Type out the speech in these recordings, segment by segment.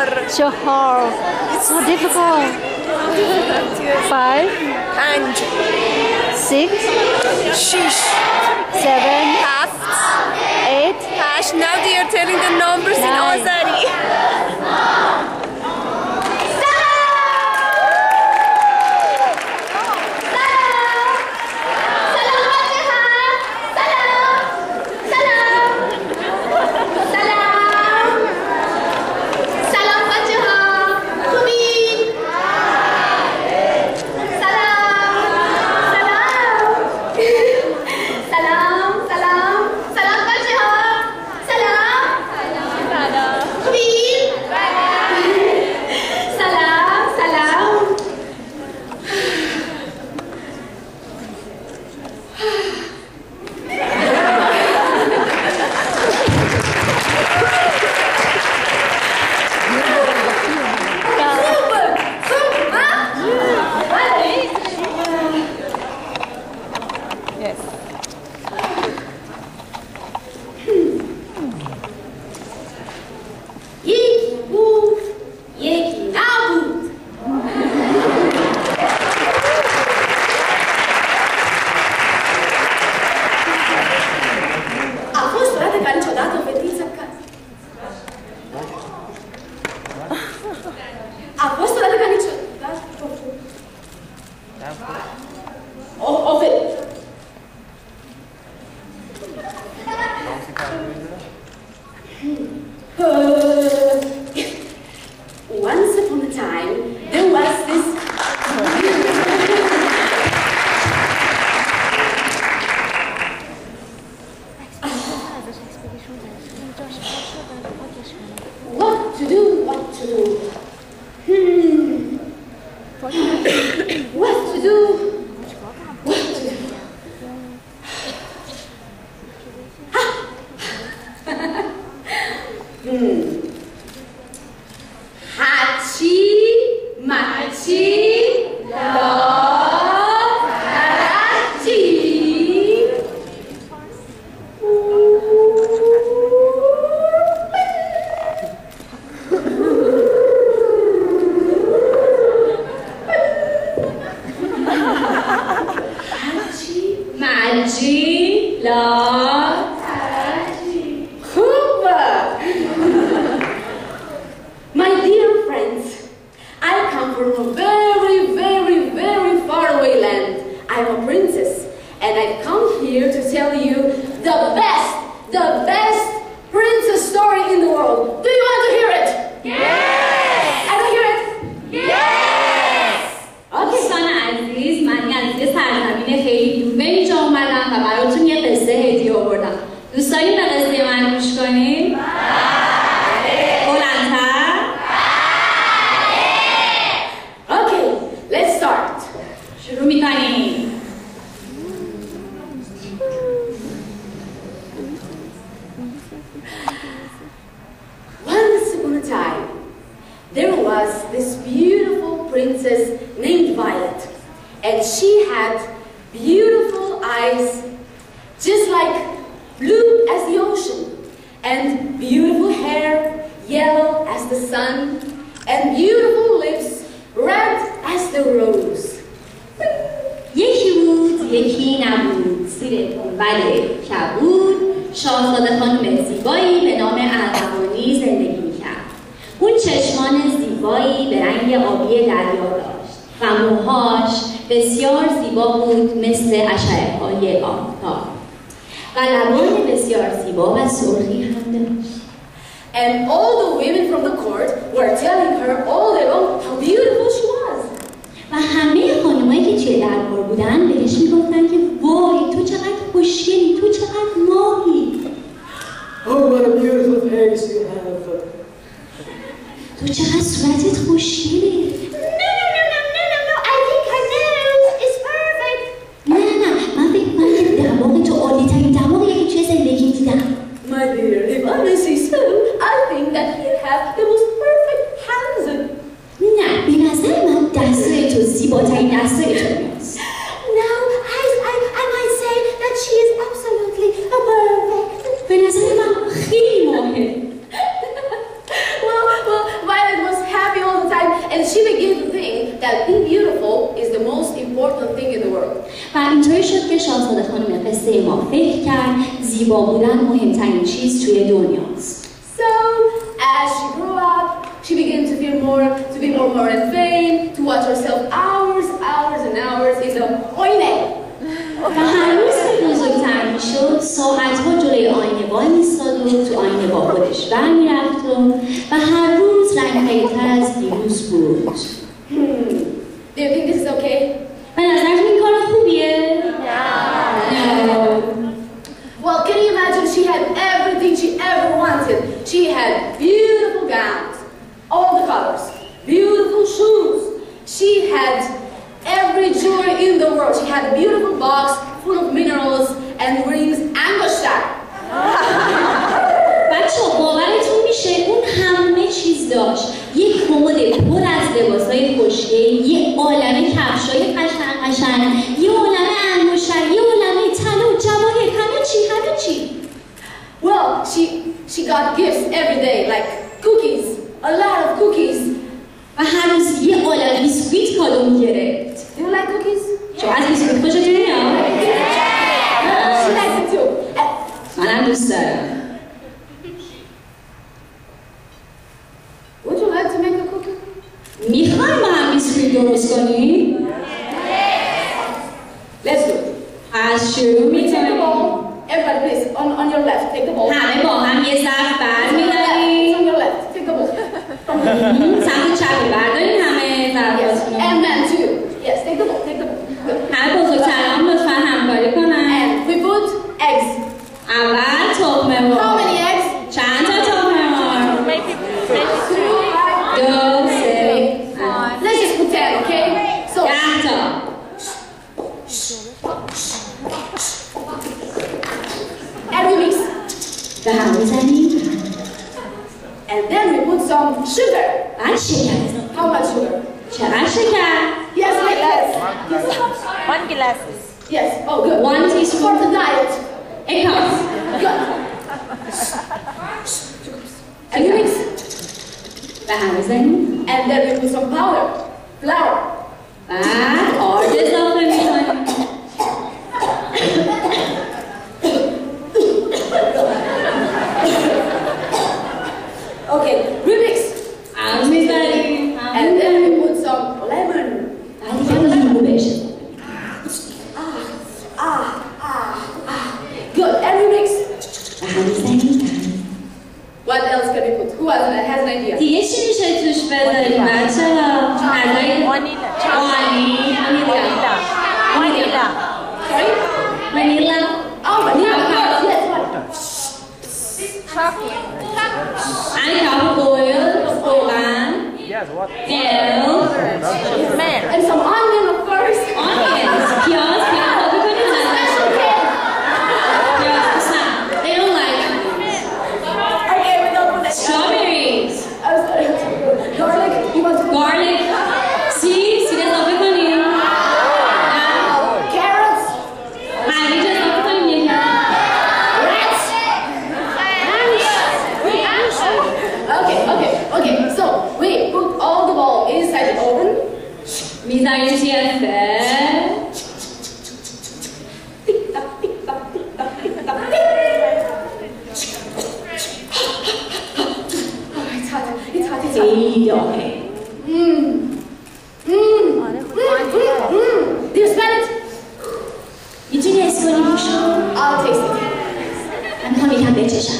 Johor. It's so difficult. 5, 6, 7, 8. Now they are telling the numbers in Azari. Once upon a time, there was this... What to do? What to do? What to do? What to do? Hachi, machi, lo, hachi. Hachi, machi, lo, hachi. Hoopa! My dear friends, I come from a very, very, very far away land. I'm a princess, and I've come here to tell you the best princess story in the world. Do you want to hear it? Yes! I don't hear it? Yes! Okay. دوستان عزیز، من از یه سرزمین خیلی دور به اینجا اومدم و براتون یه قصه هدیه آوردم. دوست دارین به قصه من گوش کنین؟ بلندتر؟ Okay, let's start. شروع میکنیم. Once upon a time, there was this beautiful princess named Violet, and she had beautiful eyes, just like blue as the ocean, and beautiful hair, yellow as the sun, and beautiful lips, red as the rose. یکی بود، یکی نبود. زیر گنبد کبود، شاهزاده خانم زیبایی به نام ارغوانی زندگی میکرد. اون چشمان زیبایی به رنگ آبی دریا داشت و موهاش بسیار زیبا بود مثل اشعه‌های آفتاب و لبان بسیار زیبا و سرخی هم داشت. And all the women from the court were telling her all day long how beautiful she was. و همه خانمایی که توی دربار بودن بهش میگفتن که وای تو چقدر خوشگلی، تو چقدر ماهی. Oh, what a beautiful face you have. تو چقدر صورتت خوشگله. No, I think her nose is perfect. نه من فکر می‌کنم که دماغ تو عالی‌ترین دماغیه که توی زندگی دیدم. My dear, if I may say so, I think that you have the most perfect hands. نه به نظر من دستای تو زیباترین دستای تو هست. No, I might say that she is absolutely perfect. به نظر من خیلی ماهه. Well, Violet being beautiful is the most important thing in the world. و اینطوری شد که شاهزاده خانم قصه ما فکر کرد زیبا بودن مهمترین چیز توی دنیاست. So, as she grew up, she began to be more in fame, to watch herself hours and hours in the oine. و هر روز که بزرگتر میشد ساعتها جلوی آینه وای میستاد و تو آینه با خودش برمیرفت و هر روز رنگ‌های‌تر از دیروز بود. Do you think this is okay? به نظرتون این کار خوبیه؟ No. Well, can you imagine she had everything she ever wanted? She had beautiful gowns, all the colors, beautiful shoes. She had every jewelry in the world. She had a beautiful box full of minerals and rings and a shack. بچه‌ها باورتون میشه اون همه چیز داشت. یک کمد پر از لباسای خوشگل، یه عالمه کفشای قشنگ، یه عالمه انگشتر، یه عالمه طلا و جواهر، همه چی. Well, she got gifts every day, like cookies, a lot of cookies. و هر روز یه عالمه بیسکویت کادو می‌گرفت. Do you like cookies? شما از بیسکویت خوشتون میاد؟ She likes it too. منم دوست دارم. Would you like to make a cookie? میخوایم با هم بیسکویت درست کنیم؟ Let's do it. از شروع Take the می‌کنیم. bowl. Everybody please, on your left, take the bowl. همه با هم یه ظرف On برمی‌داریم. your left, take the bowl. سمت چپ برداریم همه ظرفاتونو. And men too. Yes, take the bowl, take the bowl. Good. همه بزرگتران لطفاً همکاری کنن. And we put eggs. اول تخمه مرغ. How many eggs? چند تا تخمه مرغ؟ 2 3 Let's just put 10, okay? So, 10 تا. and we mix. به هم می‌زنیم. And then we put some sugar. بعد شکر. How much sugar? چقدر شکر؟ Yes, like this. One glass. Yes. Oh, good. 1 teaspoon. For the diet. A cup. Good. And we mix. به هم می‌زنیم. And then we put some powder, flour. بعد آرد اضافه می‌کنیم. Okay, remix. هم می‌زنیم. And then we put some lemon. بعد دیگه لیمو بهش. Good. And remix. به هم می‌زنیم. What else can we put? Who has an idea? دیگه چی میشه توش بذاریم بچه‌ها؟ غذای Vanilla. Sorry? وانیلا. Oh, vanilla. Yes, what? And cup oil, روغن. Yes, what? Milk. And some onion, of course. Onions. پیاز بکنید That's ازش. okay. پیاز نه. They don't like it. Okay, we don't put that. Strawberries. I'm sorry. Garlic. You want to put Garlic. سیر اضافه کنیم. carrots? هویج اضافه کنیم یکم. Rats? Okay. So we put all the ball inside the oven. میذاریم توی فر. Oh, it's hot. It's hot. خیلی داغه. Do you smell it? میتونی حس کنی میشو؟ I'll taste it. من میخوام یکم بچشم.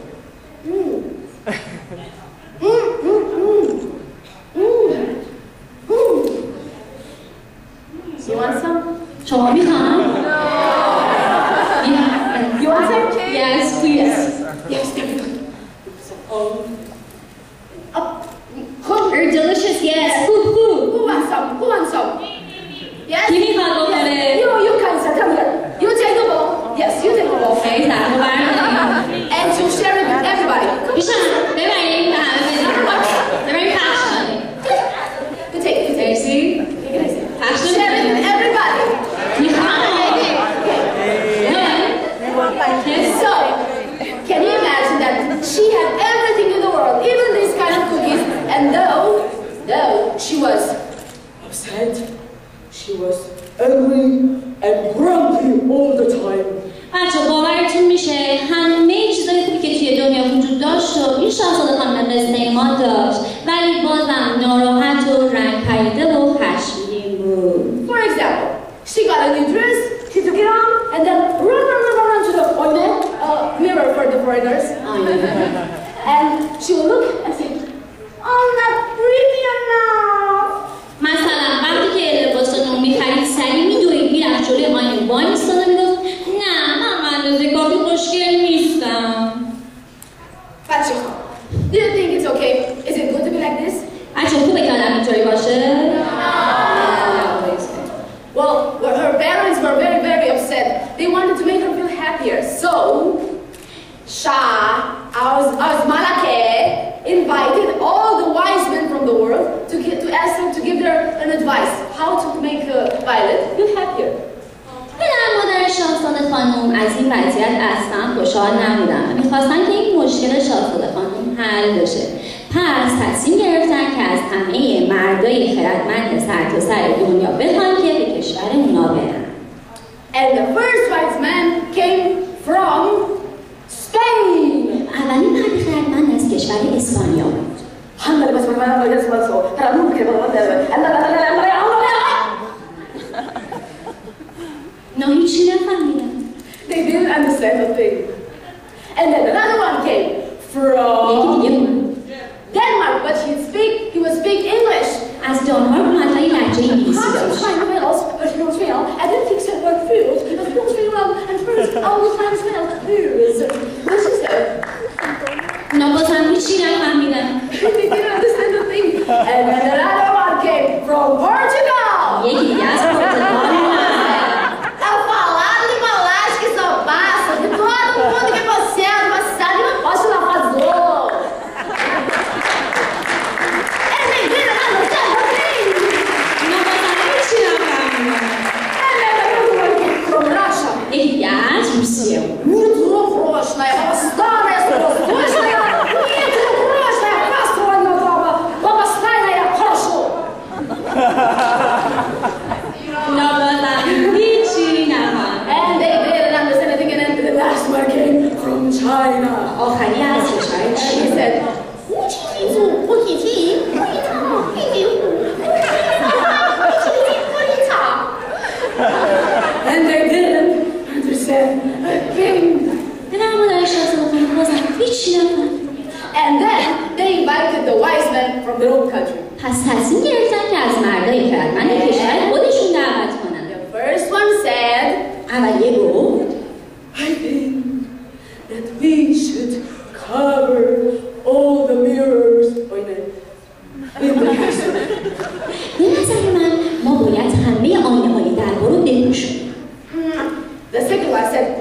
You want some? شما میخوام؟ You want some? Yes, please. Yes, there you go. You're delicious, yes. Who wants some? Who wants some? Yes? کی میخواد بخوره؟ You can, sir. Come here. You take the bowl. Yes, you take the bowl. ای سرمو برمیداریم. And you share it with everybody. میشم ببریم به همه بدیم. ببریم پخش کنیم. You take it. مرسی. Take it easy. پخش Share it کنیم. with everybody. میخوام. night, she was angry and grumpy all the time. بچه باورتون میشه همه چیزای خوبی که توی دنیا وجود داشت و این شاهزاده خانم قصه ما داشت ولی بازم ناراحت و رنگ پریده و خشمگین بود. For example, she got a new dress, she took it on, and then run to the mirror for the foreigners. And she would look and say, I'm not pretty enough. مثلا وقتی که لباس نو می‌خرید سریع می‌دوید میرفت جلوی آینه وای می‌ایستاد و میگفت نه من اندازه کافی خوشگل نیستم. بچه ها, do you think it's okay? Is it good to be like this? بچه خوبه که آدم اینطوری باشه؟ Well, her parents were very, very upset. They wanted to make her feel happier. So, Shah, our Malake, invited all the wise men from the world to ask them to give her an advice how to make Violet feel happier. پدر مادر شاهزاده خانم از این وضعیت اصلا خوشحال نبودن. میخواستن که این مشکل شاهزاده خانم حل بشه. پس تصمیم گرفتن که از همه مردای خردمند سرتاسر دنیا بخوان که به کشور اونا برن. And the first wise man came from Spain. اولین مرد خردمند از کشور اسپانیا بود. نه هیچی نفهمیدم. They didn't understand a thing. And then another one came from Denmark, but he would speak English. از دانمارک مردای لهجه انگلیسی داشت. But he don't smell. I didn't think so about food. But he don't smell and first all the time smells booze. What she said? نه بازم هیچی نفهمیدم. They didn't understand a thing. And then another one came from Portugal. یکی دیگه از پرتغال. É o falado de balagem que só passa, que todo mundo que você é uma cidade não pode lá fazer. And they didn't understand a thing. نه بازم هیچی نفهمیدم. And then another one came from Russia. یکی دیگه از روسیه. Непрочная, старая, воздушная, непрочная, кастровая баба, баба стайная, хорошо. نه بازم هیچی نفهمیدم. And they didn't understand anything, and then the last one came from China. آخری از کشور And he چین. said, and they didn't understand a thing. پدر مادر شاهزاده خانم بازم هیچی نفهمیدم. And then they invited the wise men from their own country. پس تصمیم گرفتن که از مردای خردمند کشور خودشون دعوت کنن. The first one said, اولیه گفت I think that we should cover all the mirrors in the castle. به نظر من ما باید همه آینه های دربار رو بپوشونیم. The second one said,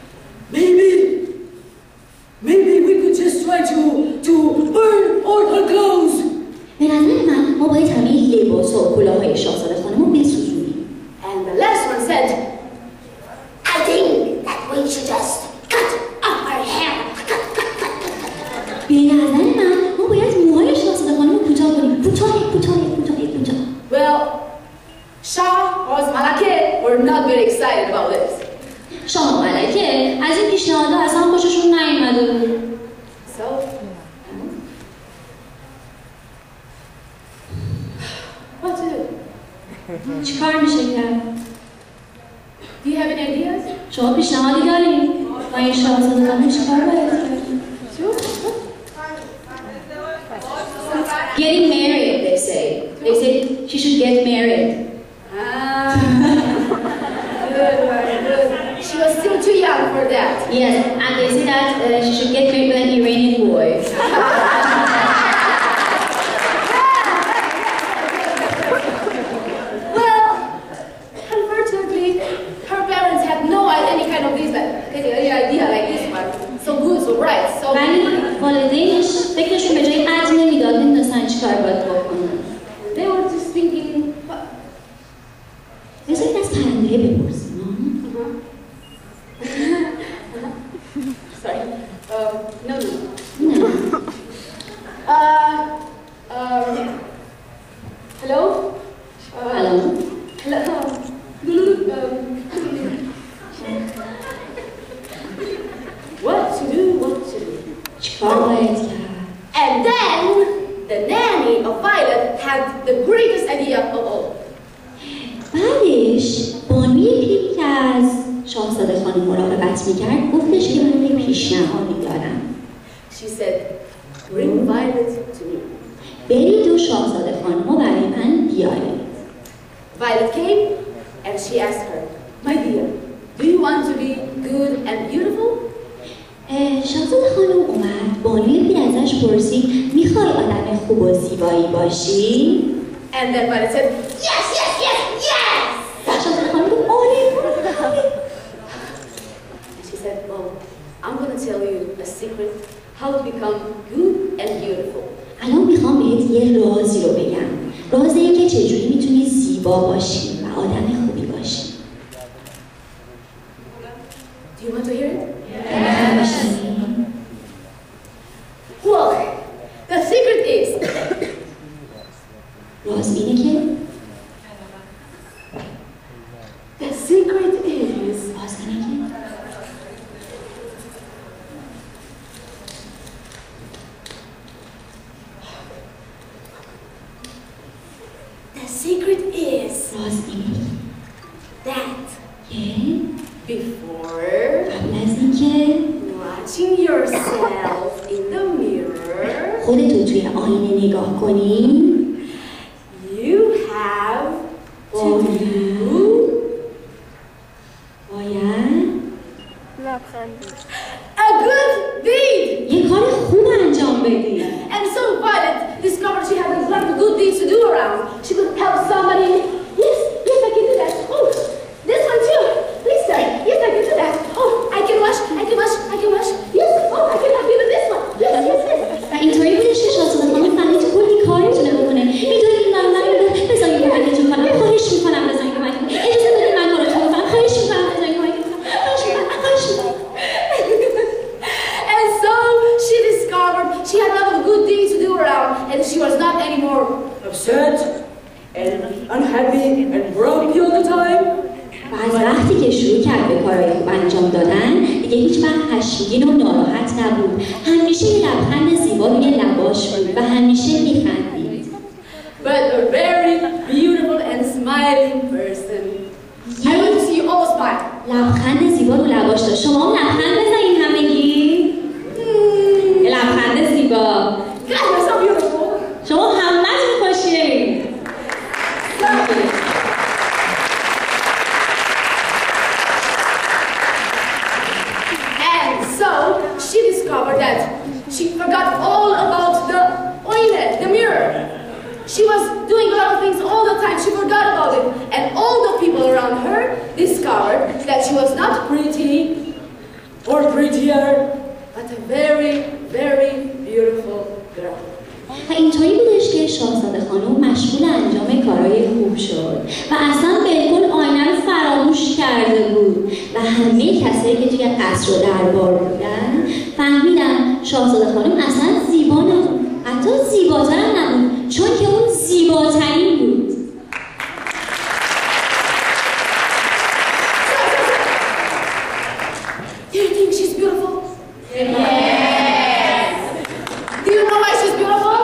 Maybe we could just try to burn all her clothes. به نظر من ما باید همه لباس و کلاههای شاهزاده خانم رو بسوزونیم. and the last one said, I think that we should just cut off her hair. به نظر من ما باید موهای شاهزاده خانم رو کوتاه کنیم. کوتاه. Well, Shah or Malake were not very excited about this. شاه و ملکه از این پیشنهادها اصلا خوششون نیومده بود. So, what to do? چیکار میشه کرد؟ Do you have any ideas? شما پیشنهادی دارید؟ با این شاهزاده خانم چیکار باید کرد؟ Sure. Getting married, they say. They say she should get married. Good. She was still too young for that. Yes, and they say that she should get married with an Iranian boy. Well, unfortunately, her parents had no any kind of this, any idea like this one. So good, so bright, so. ولی والدینش فکرشون به جای قدر نمیداد نمیدونستن چیکار باید بکنن. They were just thinking, what? بذارید از پرنده بپرسیم. Sorry. No. What to do? چیکار باید کرد؟ And then the nanny of Violet had the greatest idea of all. بعدش بانوی پیر که از شاهزاده خانم مراقبت میکرد گفتش که من یه پیشنهادی دارم. She said, bring Violet to me. برید و شاهزاده خانم رو برای من بیارید. Violet came and she asked her, my dear, do you want to be good and beautiful? شاهزاده خانم اومد بانوی پیر ازش پرسید میخوای آدم خوب و زیبایی باشی؟ And then Violet said, yes, yes, yes, yes! شاهزاده خانم گفت آره. She said, well, I'm going to tell you a secret how to become good and beautiful. الان میخوام بهت یه رازی رو بگم. راز این که چجوری میتونی زیبا باشی و آدم خوبی باشی. Do you want to hear it? Yes. Well, the secret is راز اینه که the secret is راز اینه که the secret is راز اینه that که before قبل از اینکه watching yourself in the mirror, خودتو توی آینه نگاه کنی you have to do باید a good deed. یه کار خوب انجام بدی. And so Violet discovered she had a lot of good deeds to do around. She could help somebody. Yes, yes, I can do that. Oh, this one too. Please, sir. Yes, I can do that. Oh, I can wash. Yes, oh, I can help you with this one. Yes, yes, yes. و اینطوری بودش که شاهزاده خانم فهمید کلی کار میتونه بکنه. میدونید من بذارید کمکتون کنم. خواهش میکنم بذارید کمکتون کنم. اجازه بدید من کارتون کنم. خواهش میکنم بذارید کمکتون کنم. خواهش میکنم. And so she discovered she had a lot of good deeds to do around, and she was not anymore Upset and unhappy and grumpy all the time. و از وقتی که شروع کرد به کارهای خوب انجام دادن دیگه هیچ وقت خشمگین و ناراحت نبود. همیشه یه لبخند زیبا روی لباش بود و همیشه میخندید. but a very beautiful and smiling person. I want to see you all smile. لبخند زیبا رو لباش داشت. شما هم لبخند بزنید همگی. یه لبخند زیبا. God, you're so beautiful. شما همتون خوشگلید. And so she discovered that she forgot all about the oilet, the mirror. She was doing a lot of things all the time. She forgot about it. And all the people around her discovered that she was not pretty or prettier, but a very, very beautiful girl. و اینطوری بودش که شاهزاده خانم مشغول انجام کارهای خوب شد و اصلا بالکل آینه رو فراموش کرده بود و همه کسایی که توی قصر و دربار بودن فهمیدن شاهزاده خانم اصلا زیبا نبود، حتی زیباتر هم نبود، چون که اون زیباترین بود. Do you think she's beautiful? Yes. Do you know why she's beautiful?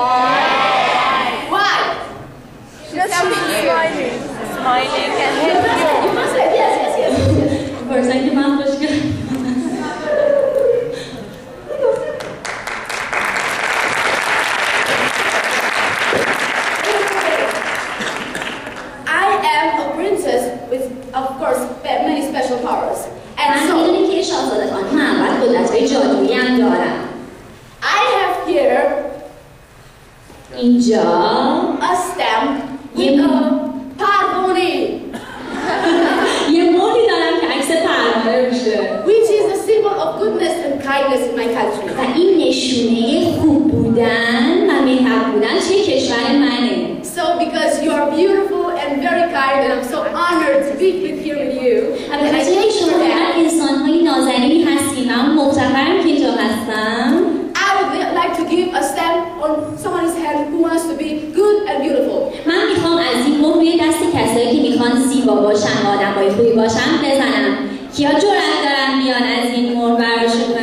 Why? Just smiling. Smiling and help you. You must say yes, yes, yes, yes. فرصتی که من خوشگل I am a princess with, of course, many special powers. And من so, میدونی که شاهزاده خانم اول قدرت‌های جادویی هم دارم. I have here اینجا a stamp with a parvoni, یه موری دارم که عکس پروانه روشه which is a symbol of goodness and kindness in my country. و این نشونه خوب بودن و مهربون بودن توی کشور منه. So, because you are beautiful and very kind, and I'm so honored to be here with you, and I بخاطر thank you شما for هر that. انسان‌های نازنینی هستیم و من مفتخرم که اینجا هستم. I would like to give a stamp on someone's hand who wants to be good and beautiful. من میخوام از این میخوان زیبا باشن و آدمای خوبی باشن بزنن. کیا جرأت دارن بیان از این مرور شروع